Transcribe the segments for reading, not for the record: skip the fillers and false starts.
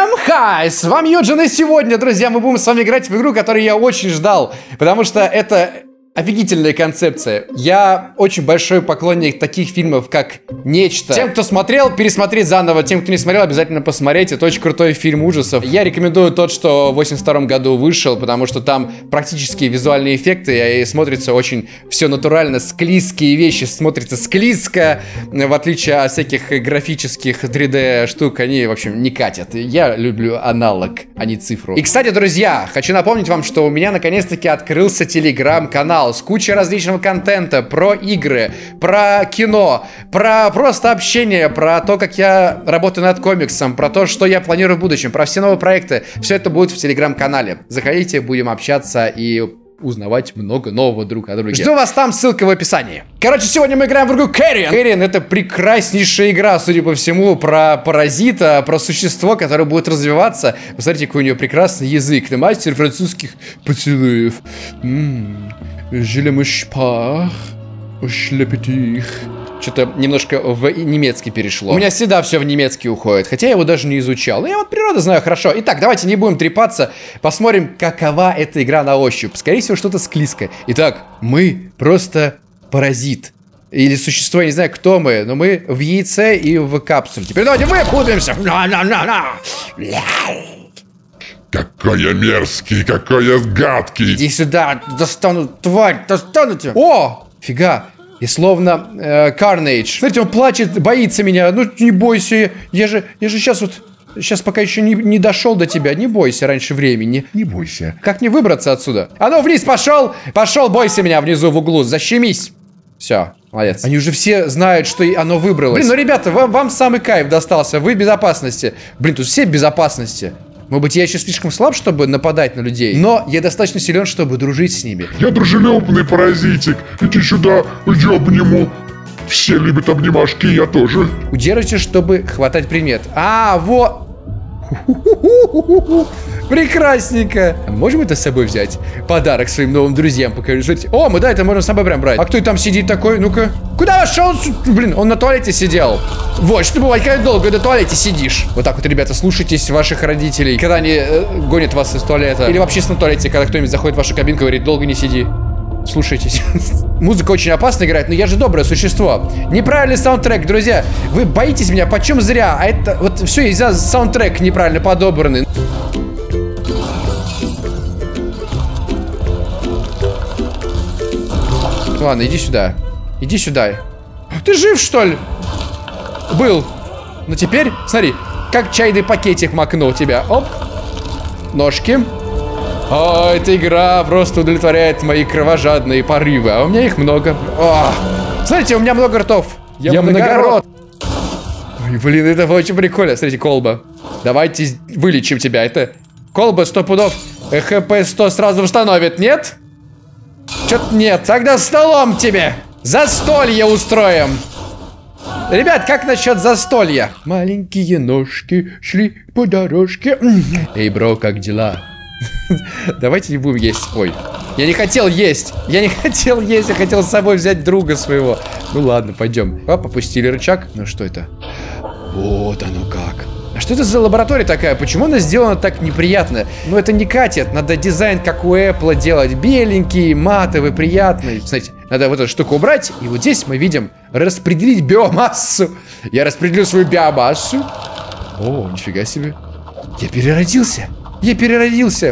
Всем хай! С вами Юджин, и сегодня, друзья, мы будем с вами играть в игру, которую я очень ждал, потому что это офигительная концепция. Я очень большой поклонник таких фильмов, как «Нечто». Тем, кто смотрел, пересмотреть заново. Тем, кто не смотрел, обязательно посмотреть. Это очень крутой фильм ужасов. Я рекомендую тот, что в 82 году вышел, потому что там практически визуальные эффекты, и смотрится очень все натурально. Склизкие вещи смотрятся склизко, в отличие от всяких графических 3D штук. Они, в общем, не катят. Я люблю аналог, а не цифру. И, кстати, друзья, хочу напомнить вам, что у меня наконец-таки открылся телеграм-канал с кучей различного контента про игры, про кино, про просто общение, про то, как я работаю над комиксом, про то, что я планирую в будущем, про все новые проекты. Все это будет в телеграм-канале. Заходите, будем общаться и узнавать много нового друг о друге. Жду вас там, ссылка в описании. Короче, сегодня мы играем в игру Carrion. Carrion — это прекраснейшая игра, судя по всему, про паразита, про существо, которое будет развиваться. Посмотрите, какой у нее прекрасный язык. Это мастер французских поцелуев. Je l'aime pas, je l'appétit. Что-то немножко в немецкий перешло. У меня всегда все в немецкий уходит, хотя я его даже не изучал. Но я вот природу знаю хорошо. Итак, давайте не будем трепаться, посмотрим, какова эта игра на ощупь. Скорее всего, что-то склизкое. Итак, мы просто паразит. Или существо, я не знаю, кто мы, но мы в яйце и в капсуле. Теперь давайте выкупимся. Какой мерзкий, какой гадкий. Иди сюда, достану, тварь, достану тебя. О, фига. И словно Carnage. Смотрите, он плачет, боится меня. Ну, не бойся, я же сейчас вот... Сейчас пока еще не дошел до тебя. Не бойся раньше времени. Не бойся. Как мне выбраться отсюда? А ну, вниз пошел. Пошел, бойся меня внизу в углу. Защемись. Все, молодец. Они уже все знают, что оно выбралось. Блин, ну, ребята, вам самый кайф достался. Вы в безопасности. Блин, тут все в безопасности. Может быть, я еще слишком слаб, чтобы нападать на людей, но я достаточно силен, чтобы дружить с ними. Я дружелюбный паразитик. Иди сюда, иди обниму. Все любят обнимашки, я тоже. Удержите, чтобы хватать предмет. А, вот. Прекрасненько. Можем это с собой взять? Подарок своим новым друзьям покажу. Смотрите. О, мы, да, это можно с собой прям брать. А кто там сидит такой? Ну-ка. Куда вошел? Блин, он на туалете сидел. Вот, что бывает, когда долго на туалете сидишь. Вот так вот, ребята, слушайтесь ваших родителей, когда они гонят вас из туалета. Или в общественном туалете, когда кто-нибудь заходит в вашу кабинку и говорит: долго не сиди. Слушайтесь. Музыка очень опасно играет, но я же доброе существо. Неправильный саундтрек, друзья. Вы боитесь меня, почем зря. А это вот все из-за саундтрек неправильно подобранный. Ладно, иди сюда. Иди сюда. Ты жив, что ли? Был. Но теперь, смотри, как чайный пакетик макнул тебя. Оп. Ножки. О, эта игра просто удовлетворяет мои кровожадные порывы. А у меня их много. О, смотрите, у меня много ртов. Я многорот. Ой, блин, это очень прикольно. Смотрите, колба. Давайте вылечим тебя. Это колба 100 пудов. ХП 100 сразу восстановит, нет? Чё-то нет. Тогда столом тебе. Застолье устроим. Ребят, как насчет застолья? Маленькие ножки шли по дорожке. Эй, бро, как дела? Давайте не будем есть. Ой, я не хотел есть. Я не хотел есть, я хотел с собой взять друга своего. Ну ладно, пойдем. Оп, опустили рычаг. Ну что это? Вот оно как. А что это за лаборатория такая? Почему она сделана так неприятно? Ну это не катит. Надо дизайн, как у Apple, делать. Беленький, матовый, приятный. Смотрите, надо вот эту штуку убрать. И вот здесь мы видим распределить биомассу. Я распределю свою биомассу. О, нифига себе. Я переродился. Я переродился.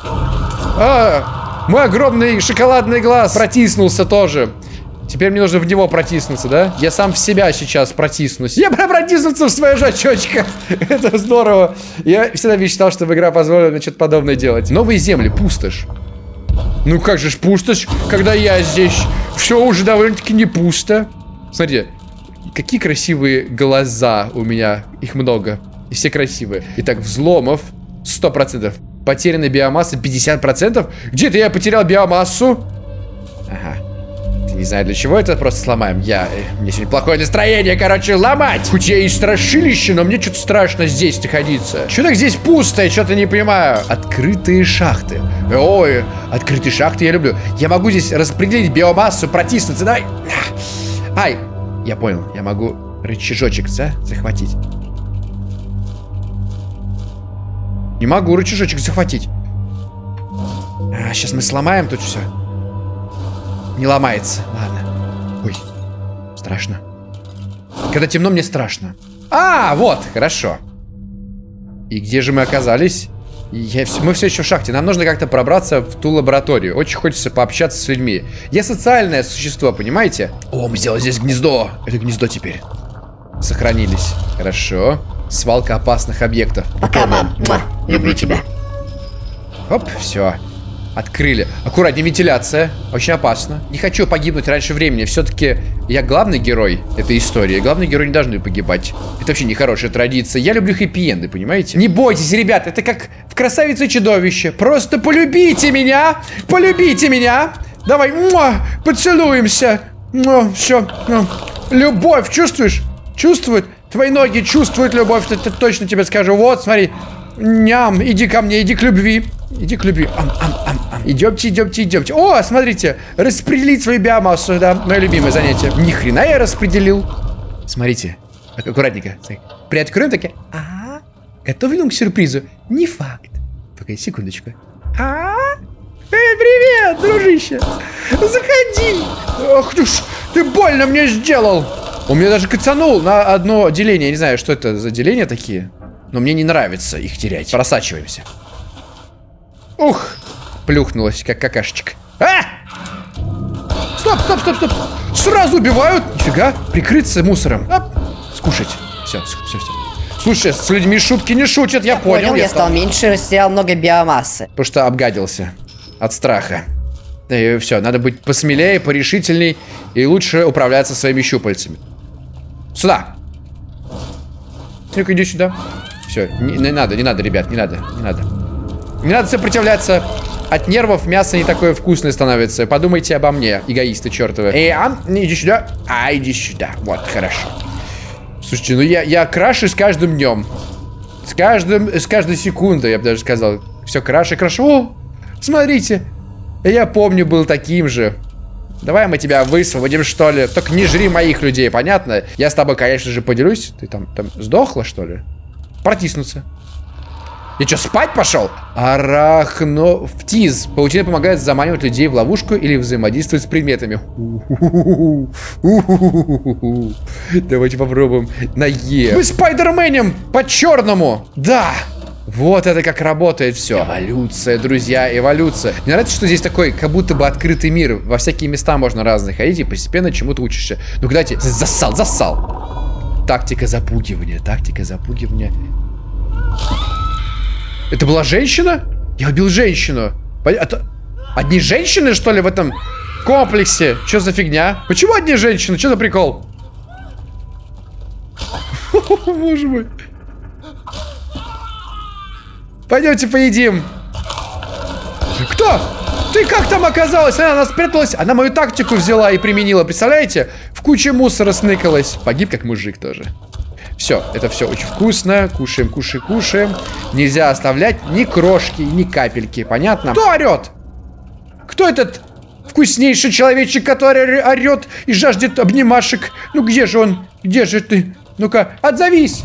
А, мой огромный шоколадный глаз протиснулся тоже. Теперь мне нужно в него протиснуться, да? Я сам в себя сейчас протиснусь. Я протиснуться в свое же очечко. Это здорово. Я всегда мечтал, чтобы игра позволила мне что-то подобное делать. Новые земли, пустошь. Ну как же ж пустошь, когда я здесь. Все уже довольно-таки не пусто. Смотрите, какие красивые глаза у меня. Их много. И все красивые. Итак, взломов 100%. Потерянная биомасса 50%. Где-то я потерял биомассу. Ага. Не знаю, для чего это, просто сломаем. Мне сегодня плохое настроение, короче, ломать. Хоть я и страшилище, но мне что-то страшно здесь находиться. Что так здесь пусто, я что-то не понимаю. Открытые шахты. Ой, открытые шахты я люблю. Я могу здесь распределить биомассу, протиснуться. Давай. Ай, я понял, я могу рычажочек захватить. Не могу рычажочек захватить. Сейчас мы сломаем тут все. Не ломается. Ладно. Ой, страшно. Когда темно, мне страшно. Вот, хорошо. И где же мы оказались? Мы все еще в шахте. Нам нужно как-то пробраться в ту лабораторию. Очень хочется пообщаться с людьми. Я социальное существо, понимаете? О, мы сделали здесь гнездо. Это гнездо теперь. Сохранились. Хорошо. Свалка опасных объектов. Пока, мам. Люблю тебя. Оп, все. Открыли. Аккуратнее, вентиляция. Очень опасно. Не хочу погибнуть раньше времени. Все-таки я главный герой этой истории. Главные герои не должны погибать. Это вообще нехорошая традиция. Я люблю хэппи-энды, понимаете? Не бойтесь, ребят. Это как в «Красавице и чудовище». Просто полюбите меня. Полюбите меня. Давай, поцелуемся. Все. Любовь, чувствуешь? Чувствует? Твои ноги чувствуют любовь. Это точно тебе скажу. Вот, смотри. Ням, иди ко мне, иди к любви. Иди к любви. Идемте, идемте, идемте. О, смотрите, распределить свою биомассу, да, мое любимое занятие. Ни хрена я распределил. Смотрите, аккуратненько. Приоткроем такие. Готовы к сюрпризу? Не факт. Только секундочку. Привет, дружище. Заходи. Ах ты ж, ты больно мне сделал. Он меня даже кацанул на одно деление. Я не знаю, что это за деления такие. Но мне не нравится их терять. Просачиваемся. Ух! Плюхнулась, как какашечка. Стоп, стоп, стоп, стоп! Сразу убивают! Нифига, прикрыться мусором. Скушать. Все. Слушай, с людьми шутки не шутят, я понял. Я стал меньше, растерял много биомассы. Потому что обгадился от страха. И все, надо быть посмелее, порешительней и лучше управляться своими щупальцами. Сюда! Ну-ка, иди сюда. Все, не надо, ребят, не надо. Не надо сопротивляться. От нервов мясо не такое вкусное становится. Подумайте обо мне, эгоисты чертовы. Иди сюда. Иди сюда. Вот, хорошо. Слушайте, ну я краше с каждым днем. С каждой секундой, я бы даже сказал. Все краше. О, смотрите. Я помню, был таким же. Давай мы тебя высвободим, что ли. Только не жри моих людей, понятно? Я с тобой, конечно же, поделюсь. Ты там сдохла, что ли? Протиснуться. Я что, спать пошел? Арахнофтиз. Паутина помогает заманивать людей в ловушку или взаимодействовать с предметами. Давайте попробуем на Е. Мы спайдерменем по-черному. Да. Вот это как работает все. Эволюция, друзья, эволюция. Мне нравится, что здесь такой, как будто бы открытый мир. Во всякие места можно разные ходить и постепенно чему-то учишься. Ну-ка, дайте. Зассал. Тактика запугивания. Это была женщина? Я убил женщину. Одни женщины, что ли, в этом комплексе? Что за фигня? Почему одни женщины? Что за прикол? Боже мой. Пойдемте поедим. Кто? Ты как там оказалась? Она спряталась. Она мою тактику взяла и применила. Представляете? В куче мусора сныкалась. Погиб как мужик тоже. Все, это все очень вкусно. Кушаем. Нельзя оставлять ни крошки, ни капельки. Понятно? Кто орет? Кто этот вкуснейший человечек, который орет и жаждет обнимашек? Ну где же он? Где же ты? Ну-ка, отзовись.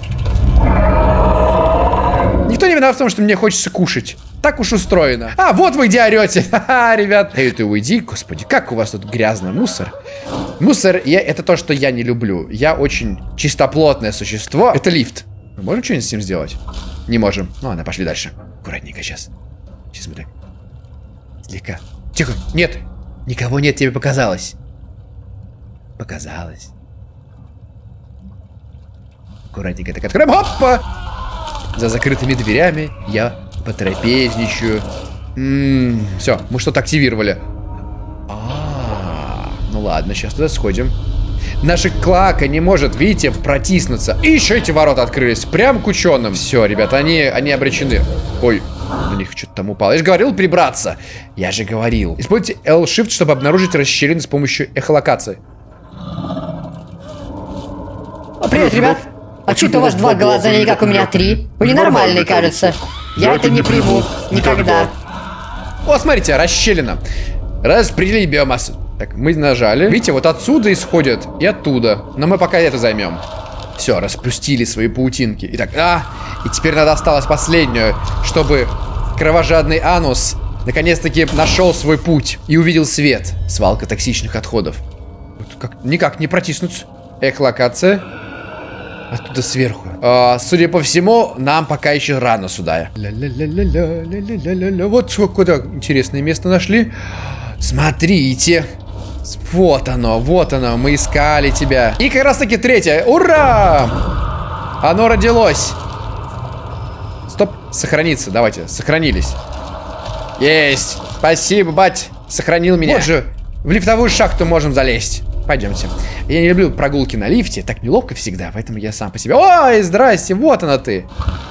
Никто не виноват в том, что мне хочется кушать. Так уж устроено. Вот вы где орете. Ха-ха, ребят. Эй, ты уйди, господи, как у вас тут грязно. Мусор. Это то, что я не люблю. Я очень чистоплотное существо. Это лифт. Мы можем что-нибудь с ним сделать? Не можем. Ну ладно, пошли дальше. Аккуратненько сейчас. Сейчас мы так. Слегка. Тихо. Нет. Никого нет, тебе показалось. Показалось. Аккуратненько так откроем. Опа! За закрытыми дверями я потрапезничаю. Все, мы что-то активировали. Ну ладно, сейчас туда сходим. Наша клака не может, видите, протиснуться. И еще эти ворота открылись. Прям к ученым. Все, ребята, они обречены. Ой, на них что-то там упало. Я же говорил прибраться. Я же говорил. Используйте L-Shift, чтобы обнаружить расщелины с помощью эхолокации. Привет, ребят. А что-то у вас 2 глаза, не как у меня 3. Вы ненормальные, кажется. Я это не приму. Никогда. О, смотрите, расщелина. Распределить биомассу. Так, мы нажали. Видите, вот отсюда исходят и оттуда. Но мы пока это займем. Все, расплюстили свои паутинки. Итак, и теперь надо осталось последнюю, чтобы кровожадный анус наконец-таки нашел свой путь и увидел свет. Свалка токсичных отходов. Никак не протиснуться. Эхолокация. Оттуда сверху. Судя по всему, нам пока еще рано сюда. Вот куда интересное место нашли. Смотрите. Вот оно, мы искали тебя. И как раз таки третье. Ура! Оно родилось. Стоп, сохраниться, давайте, сохранились. Есть, спасибо, бать, сохранил меня. Вот же, в лифтовую шахту можем залезть. Пойдемте. Я не люблю прогулки на лифте, так неловко всегда, поэтому я сам по себе. Ой, здрасте, вот она ты.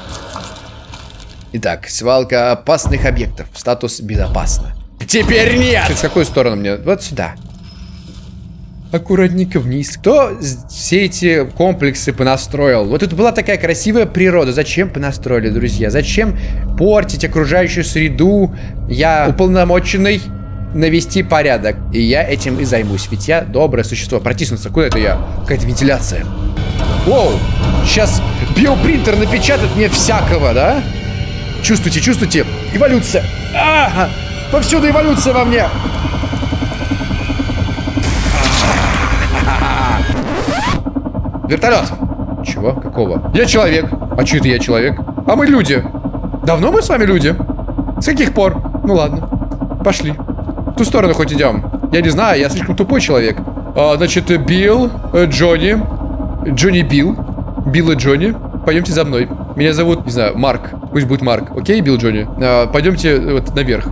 Итак, свалка опасных объектов. Статус безопасно. Теперь нет! В какую сторону мне? Вот сюда. Аккуратненько вниз. Кто все эти комплексы понастроил? Вот тут была такая красивая природа. Зачем понастроили, друзья? Зачем портить окружающую среду? Я уполномоченный навести порядок. И я этим и займусь. Ведь я доброе существо. Протиснуться. Куда это я? Какая-то вентиляция. Воу! Сейчас биопринтер напечатает мне всякого, да? Чувствуйте, чувствуйте. Эволюция. Повсюду эволюция во мне. Вертолет. Чего? Какого? Я человек. А что это я человек? А мы люди. Давно мы с вами люди? С каких пор? Ну ладно. Пошли. В ту сторону хоть идем. Я не знаю, я слишком тупой человек. Значит, Билл, Джонни. Джонни Билл. Билл и Джонни. Пойдемте за мной. Меня зовут, не знаю, Марк. Пусть будет Марк. Окей, Билл, Джонни? Пойдемте вот наверх.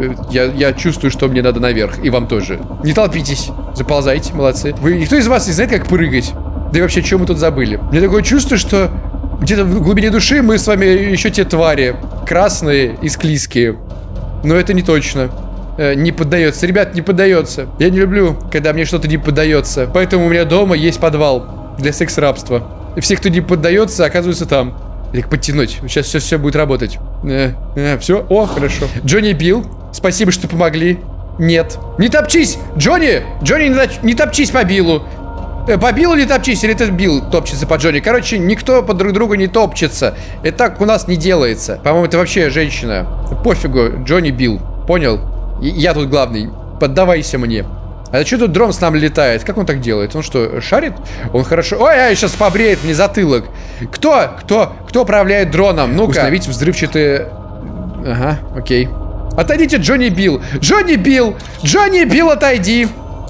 Я чувствую, что мне надо наверх. И вам тоже. Не толпитесь. Заползайте, молодцы. Никто из вас не знает, как прыгать? Да и вообще, что мы тут забыли? Мне такое чувство, что где-то в глубине души мы с вами еще те твари. Красные и склизкие. Но это не точно. Не поддается. Ребят, не поддается. Я не люблю, когда мне что-то не поддается. Поэтому у меня дома есть подвал для секс-рабства. И все, кто не поддается, оказываются там. Их подтянуть. Сейчас все будет работать. Все? О, хорошо. Джонни Билл, спасибо, что помогли. Нет. Не топчись! Джонни! Джонни, не топчись по Биллу. По Биллу не топчись, или это Билл топчется по Джонни. Короче, никто по друг другу не топчется. Это так у нас не делается. По-моему, это вообще женщина. Пофигу, Джонни Билл. Понял? Я тут главный. Поддавайся мне. А что тут дрон с нами летает? Как он так делает? Он что, шарит? Он хорошо... Ой, сейчас побреет мне затылок. Кто управляет дроном? Ну-ка. Установить взрывчатые... Ага, окей. Отойдите, Джонни Билл. Джонни Билл! Джонни Билл, отойди!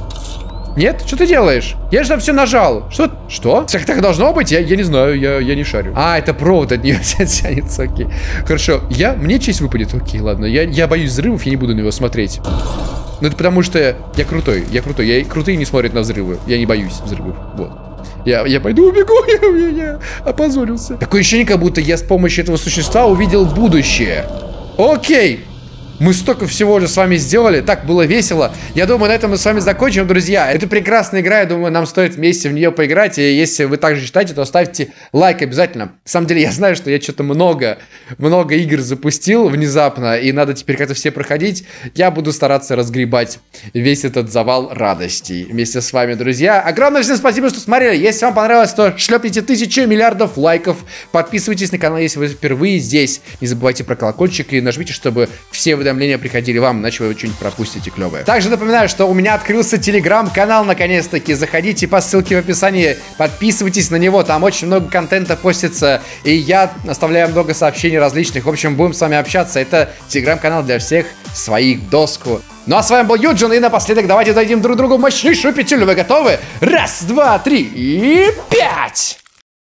Нет? Что ты делаешь? Я же там все нажал. Что? Так должно быть? Я не знаю, я не шарю. Это провод от нее тянется, окей. Хорошо, мне честь выпадет. Окей, ладно. Я боюсь взрывов, я не буду на него смотреть. Ну это потому что я крутой. Крутые не смотрят на взрывы. Я не боюсь взрывов. Вот. Я пойду убегу. Я опозорился. Такое ощущение, как будто я с помощью этого существа увидел будущее. Окей. Мы столько всего уже с вами сделали. Так, было весело. Я думаю, на этом мы с вами закончим, друзья. Это прекрасная игра. Я думаю, нам стоит вместе в нее поиграть. И если вы также считаете, то ставьте лайк обязательно. На самом деле, я знаю, что я что-то много игр запустил внезапно. И надо теперь как-то все проходить. Я буду стараться разгребать весь этот завал радостей вместе с вами, друзья. Огромное всем спасибо, что смотрели. Если вам понравилось, то шлепните 1000 миллиардов лайков. Подписывайтесь на канал, если вы впервые здесь. Не забывайте про колокольчик и нажмите, чтобы все уведомления приходили вам, иначе вы что-нибудь пропустите клевое. Также напоминаю, что у меня открылся телеграм-канал наконец-таки. Заходите по ссылке в описании, подписывайтесь на него, там очень много контента постится, и я оставляю много сообщений различных. В общем, будем с вами общаться. Это телеграм-канал для всех своих, доску. Ну а с вами был Юджин, и напоследок давайте дадим друг другу мощнейшую петелю. Вы готовы? Раз, два, три и 5!